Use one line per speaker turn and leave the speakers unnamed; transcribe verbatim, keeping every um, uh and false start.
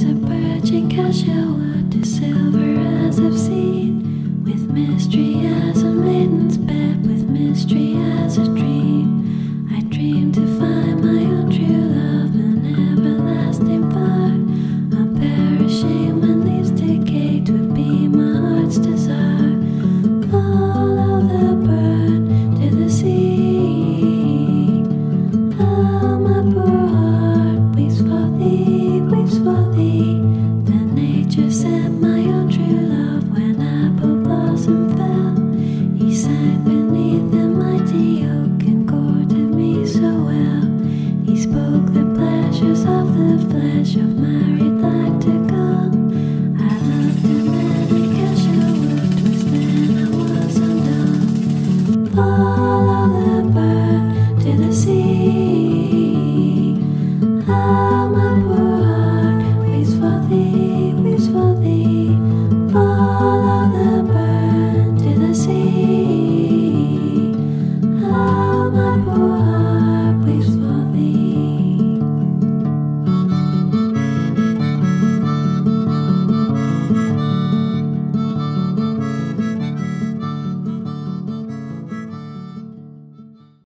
as a birch and cassia wood, to silver as I've seen, with mystery as a maiden's bed, with mystery as a dream. I dream to find my own true love, an everlasting fire, unperishing when leaves decay, 'twould be my heart's desire. Follow the bird to the sea. Ah, my poor heart weeps for thee, weeps for thee. The nature sent my own true love when apple blossom fell. He sang beneath the mighty oak and courted me so well. He spoke the pleasures of the flesh of my